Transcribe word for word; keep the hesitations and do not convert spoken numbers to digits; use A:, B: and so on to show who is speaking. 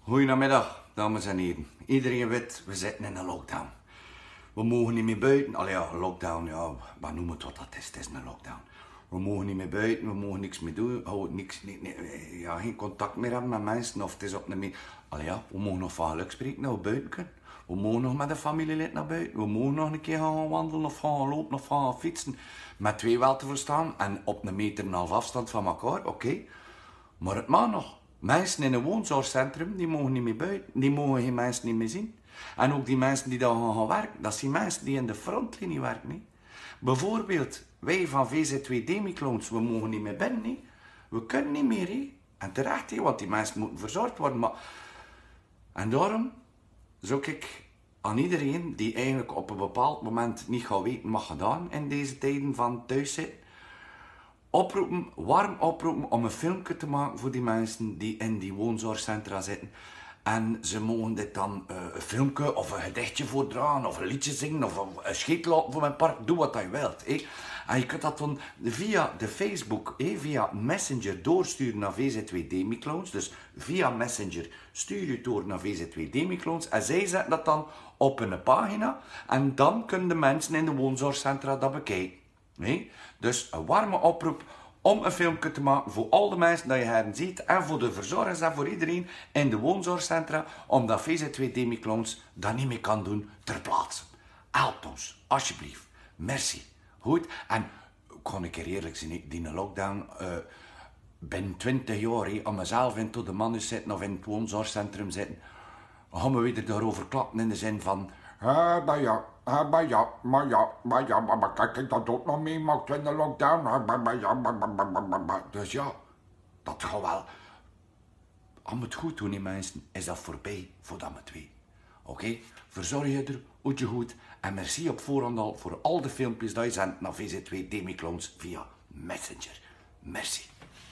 A: Goedemiddag, dames en heren. Iedereen weet, we zitten in een lockdown. We mogen niet meer buiten. Allee ja, lockdown, ja, wat noemen het wat dat is? Het is een lockdown. We mogen niet meer buiten, we mogen niks meer doen. Houden niks, niet, niet, ja, geen contact meer hebben met mensen. Of het is op een... Allee ja, we mogen nog van geluk spreken dat we buiten kunnen. We mogen nog met de familielid naar buiten. We mogen nog een keer gaan wandelen of gaan lopen of gaan fietsen. Met twee wel te verstaan en op een meter en een half afstand van elkaar, oké. Okay. Maar het mag nog. Mensen in een woonzorgcentrum, die mogen niet meer buiten. Die mogen geen mensen niet meer zien. En ook die mensen die daar gaan, gaan werken, dat zijn mensen die in de frontlinie werken. Niet? Bijvoorbeeld, wij van V Z twee Demiclones, we mogen niet meer binnen. Niet? We kunnen niet meer. Niet? En terecht, niet? Want die mensen moeten verzorgd worden. Maar... En daarom zou ik aan iedereen die eigenlijk op een bepaald moment niet gaat weten wat gedaan in deze tijden van thuiszitten, oproepen, warm oproepen om een filmpje te maken voor die mensen die in die woonzorgcentra zitten. En ze mogen dit dan uh, een filmpje of een gedichtje voordragen of een liedje zingen of een, een scheet laten voor mijn park. Doe wat je wilt. Hé. En je kunt dat dan via de Facebook, hé, via Messenger doorsturen naar V Z twee Demiclones. Dus via Messenger stuur je door naar V Z twee Demiclones. En zij zetten dat dan op een pagina. En dan kunnen de mensen in de woonzorgcentra dat bekijken. Nee? Dus een warme oproep om een filmpje te maken voor al de mensen dat je her ziet en voor de verzorgers en voor iedereen in de woonzorgcentra, omdat V Z twee Demiclones dat niet meer kan doen ter plaatse. Help ons, alsjeblieft. Merci. Goed? En ik kan een keer eerlijk zijn, ik die lockdown uh, binnen twintig jaar, he, om mezelf in tot de mannen zitten of in het woonzorgcentrum zitten, gaan we weer daarover klappen in de zin van...
B: Ja, maar ja, maar ja, maar ja, maar ja, maar, maar kijk, ik dat ook nog meemaakt in de lockdown. Maar, maar ja, maar, maar, maar, maar, maar.
A: Dus ja, dat gaat wel. Als we het goed doen, die mensen, is dat voorbij voordat we het weten. Oké? Okay? Verzorg je er, hoed je goed. En merci op voorhand al voor al de filmpjes die je zendt naar V Z twee Demiclones via Messenger. Merci.